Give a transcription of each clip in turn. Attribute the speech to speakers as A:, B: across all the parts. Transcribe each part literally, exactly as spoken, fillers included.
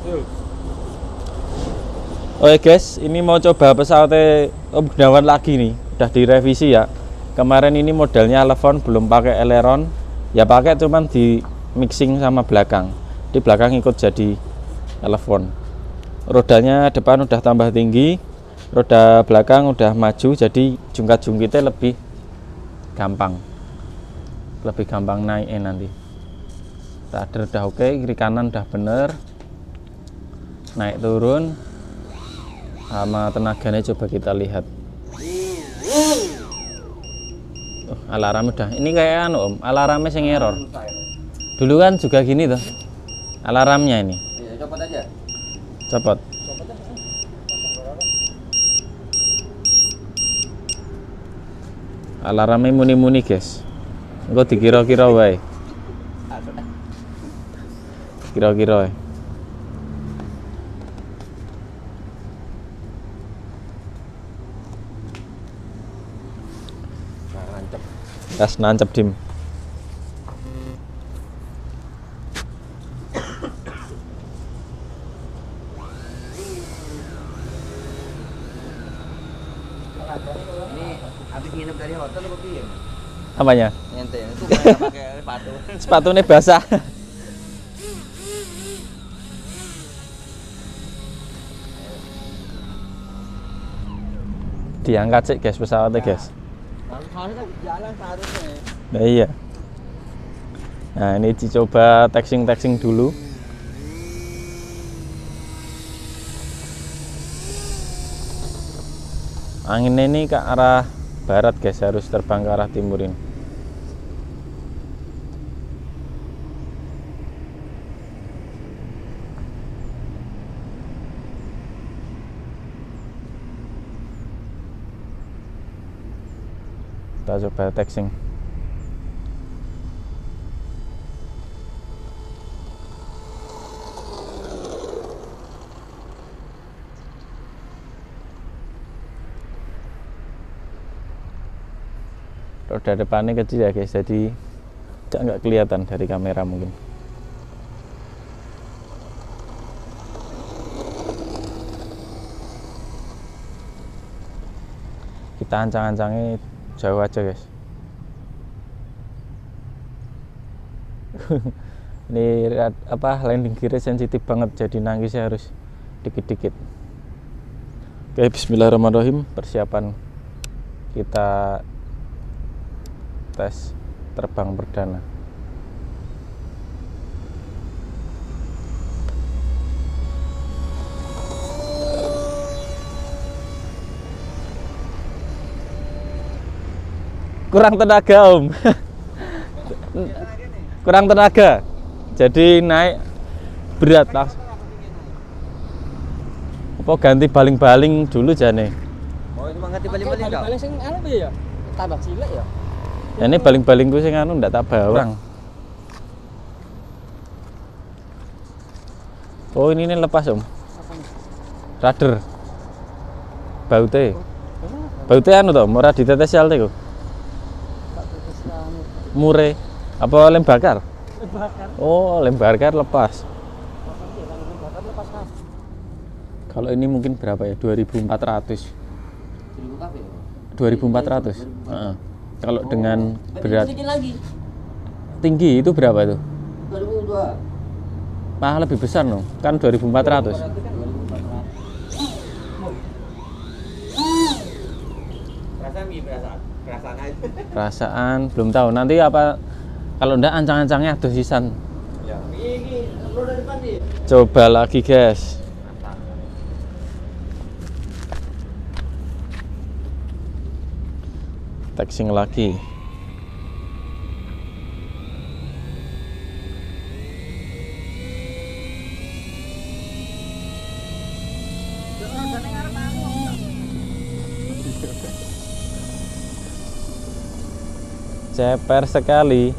A: Oke guys, ini mau coba pesawatnya Om Gunawan lagi nih, udah direvisi ya. Kemarin ini modelnya elevon, belum pakai aileron, ya pakai cuman di mixing sama belakang. Di belakang ikut jadi elevon. Rodanya depan udah tambah tinggi, roda belakang udah maju, jadi jungkat-jungkitnya lebih gampang, lebih gampang naiknya nanti. Rudder udah oke, kiri kanan udah bener, naik turun. Sama tenaganya coba kita lihat. Oh, alarm udah. Ini kayak anu Om, alarmnya sing error. Dulu kan juga gini tuh. Alarmnya ini.
B: Iya, copot aja.
A: Copot. Alarmnya muni-muni, guys. Engko dikira-kira wae. Kira-kira wae. Gas nancep dim.
B: Ini habis nginep dari hotel apa piye?
A: Apanya?
B: Ente itu nggak pakai sepatu.
A: Sepatunya basah. Diangkat sih guys pesawatnya guys.
B: Harusnya jalan seharusnya.
A: Nah iya. Nah ini dicoba texting-texting dulu. Anginnya ini ke arah barat guys, harus terbang ke arah timurin. Kita coba texting. Roda depannya kecil ya guys, jadi nggak kelihatan dari kamera mungkin. Kita ancang-ancangnya jauh aja guys. Ini apa landing gear sensitif banget, jadi nangisnya harus dikit-dikit. Oke, bismillahirrahmanirrahim. Persiapan kita tes terbang perdana. Kurang tenaga Om. Kurang tenaga, jadi naik berat lah. Apa ganti baling-baling dulu jane?
B: Oh, itu mah ganti baling-baling kau.
C: Baling sing anu piye ya? Tambah cilik ya.
A: Ya ini baling-balingku sing anu ndak tak bawang. Oh ini nih lepas Om. Rudder. Baute. Baute anu to, ora ditetes alte kok. Mure. Apa lem bakar?
C: Lem bakar.
A: Oh, lem bakar lepas. Kalau ini mungkin berapa ya? dua ribu empat ratus. dua ribu empat ratus. Heeh. Kalau dengan berat
B: lagi.
A: tinggi itu berapa itu?
B: dua ribu dua.
A: Nah, lebih besar no. Kan dua ribu empat ratus.
B: Perasaan gimana perasaan? Perasaan aja.
A: Perasaan belum tahu. Nanti apa kalau ndak ancang-ancangnya ada sisan.
B: Ya. Ini roda depan nih.
A: Coba lagi, guys. Texting lagi. Ceper sekali.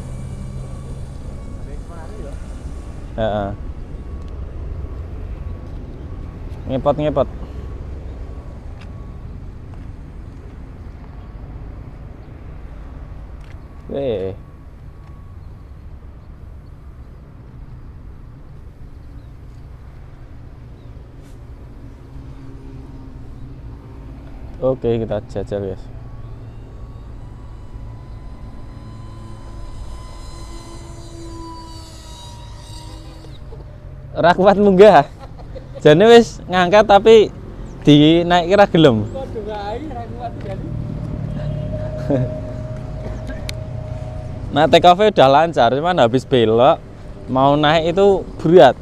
A: Heeh. Ngepot-ngepot. Eh. Oke, kita jajal guys. Ora kuat munggah. Jane wis ngangkat tapi dinaik kira gelem.
C: Waduh, ae ra kuat jadi.
A: Nah, take off udah lancar, cuman habis belok mau naik itu berat.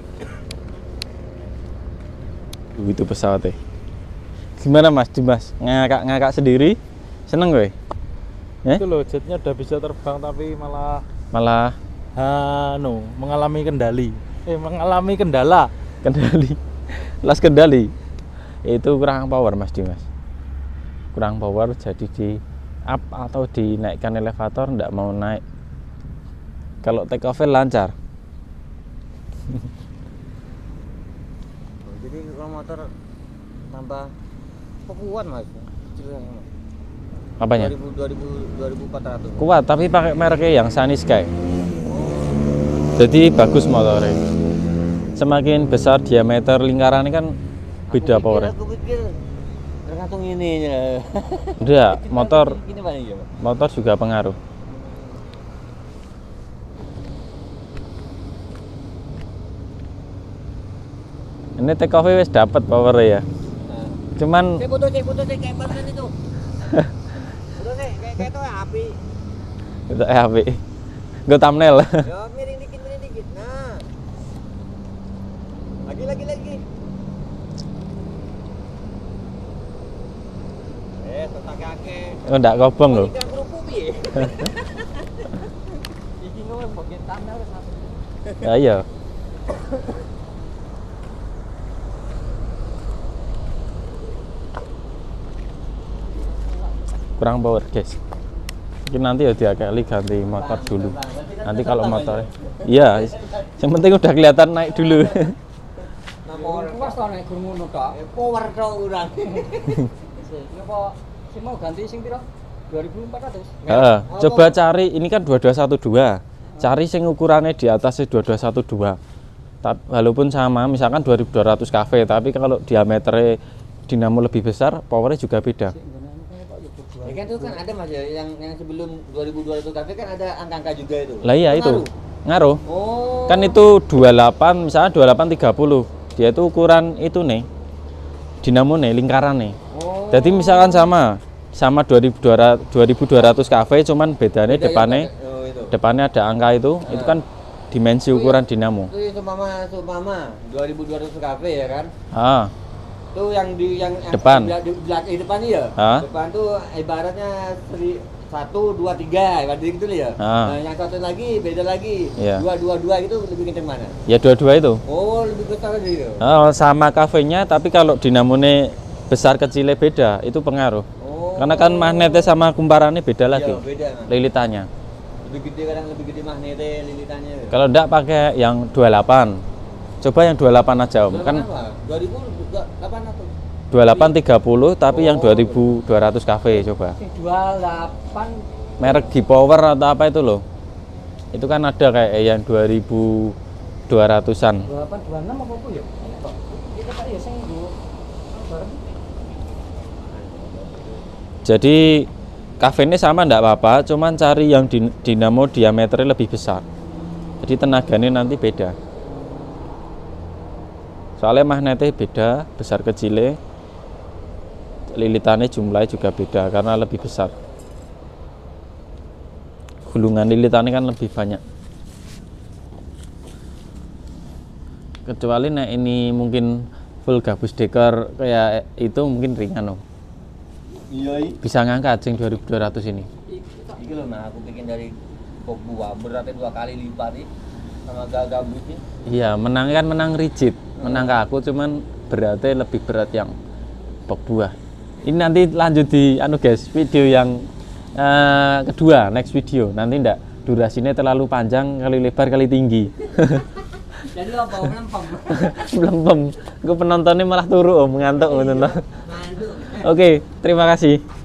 A: Begitu pesawatnya. Gimana Mas Dimas? Ngakak-ngakak sendiri? Seneng gue? Eh?
D: Itu loh, jetnya udah bisa terbang tapi malah
A: Malah
D: anu mengalami kendali. Eh, mengalami kendala.
A: kendali. Las kendali. Itu kurang power Mas Dimas. Kurang power jadi di up atau dinaikkan elevator ndak mau naik. Kalau take off lancar.
B: Jadi kalau motor tambah kok kuat mas?
A: Apanya?
B: dua ribu, dua ribu, dua ribu empat ratus.
A: Kuat tapi pakai mereknya yang Sunny Sky. Jadi bagus motornya. Semakin besar diameter lingkarannya kan beda powernya.
B: Aku pikir tergantung ininya.
A: Udah, motor
B: Gini paling ya, Pak?
A: motor juga pengaruh. Ini take off wis dapat powernya ya. Cuman
B: Cek foto, cek foto, cek kayak barusan itu. Foto cek, kayak kayak itu api.
A: itu H P. Gue thumbnail.
B: Ya miring dikit, miring dikit. Nah. Lagi, lagi, lagi. Eh, tetap kakek.
A: Oh, enggak kobong loh.
B: Ikan kerupuk piye?
C: Iki ngono bagian thumbnail wis langsung.
A: Ya iya. Kurang power guys. Mungkin nanti ya diakali ganti motor dulu. Nanti kalau motor, iya, yang penting udah kelihatan naik dulu.
C: Nomor kuwas to nek gur ngono tok.
B: Eh, power tok urang.
C: Ya apa sing mau ganti sing piro? dua ribu empat ratus.
A: Heeh, coba cari ini kan dua dua satu dua. Cari sing ukurannya di atasnya dua dua satu dua. Tapi walaupun sama, misalkan dua ribu dua ratus kV, tapi kalau diameternya dinamo lebih besar, powernya juga beda.
B: Ya kan itu kan ada mas ya, yang yang sebelum dua ribu dua ratus kV kan ada angka-angka juga itu.
A: Lah iya itu. Ngaruh.
B: Oh.
A: Kan itu dua puluh delapan, misalnya dua puluh delapan tiga puluh. Dia itu ukuran itu nih. Dinamo nih, lingkaran nih.
B: Oh.
A: Jadi misalkan sama sama dua ribu dua ratus kV, cuman bedanya
B: Beda ya,
A: depannya
B: Pak? Oh, itu.
A: depannya ada angka itu, itu kan dimensi ukuran dinamo.
B: Itu ya seumpama seumpama dua ribu dua ratus kV ya kan.
A: Ah,
B: Itu yang di yang yang
A: Depan.
B: di, di, di depan ya.
A: Hah?
B: Depan tuh ibaratnya seri, satu dua tiga ibarat gitu ya.
A: Ah.
B: Nah, yang satu lagi beda lagi.
A: Iya.
B: Dua dua dua itu lebih kenceng mana?
A: ya dua-dua itu.
B: Oh lebih besar lagi ya.
A: Ah, sama kV-nya, tapi kalau dinamonya besar kecilnya beda, itu pengaruh.
B: Oh.
A: Karena kan magnetnya sama kumparannya beda lagi.
B: Iya, beda. Mas.
A: Lilitannya.
B: Lebih gede kadang lebih gede magnetnya lilitannya.
A: Kalau enggak pakai yang dua puluh delapan. Coba yang dua puluh delapan aja Om. Kan
B: dua ribu delapan ratus.
A: dua puluh delapan tiga puluh tapi yang dua ribu dua ratus kV coba.
C: Sing dua puluh delapan
A: Merek G-Power atau apa itu loh. Itu kan ada kayak yang dua ribu dua ratusan.
C: dua puluh delapan dua puluh enam apa apa ya? Kok kita tak ya sing nggo bareng.
A: Jadi kV ini sama enggak apa-apa, cuman cari yang din- dinamo diameternya lebih besar. Jadi tenaganya nanti beda. Soalnya magnetnya beda, besar kecilnya. Lilitannya jumlahnya juga beda karena lebih besar. Gulungan lilitannya kan lebih banyak. Kecuali nah ini mungkin full gabus deker kayak itu mungkin ringan Om.
B: Iya.
A: Bisa ngangkat sing dua ribu dua ratus ini.
B: Iki loh nah aku bikin dari kok buah beratnya dua kali lipat nih sama gabus ini.
A: Iya, menang kan menang rigid. Menang ke aku cuman beratnya lebih berat yang pok buah. Ini nanti lanjut di anu guys, video yang eh, kedua, next video. Nanti ndak durasinya terlalu panjang, kali lebar kali tinggi.
C: Jadi lo bawa melempem.
A: Melempem. Gue penontonnya malah turu Om, ngantuk ngono.
B: Mantuk.
A: Oke, terima kasih.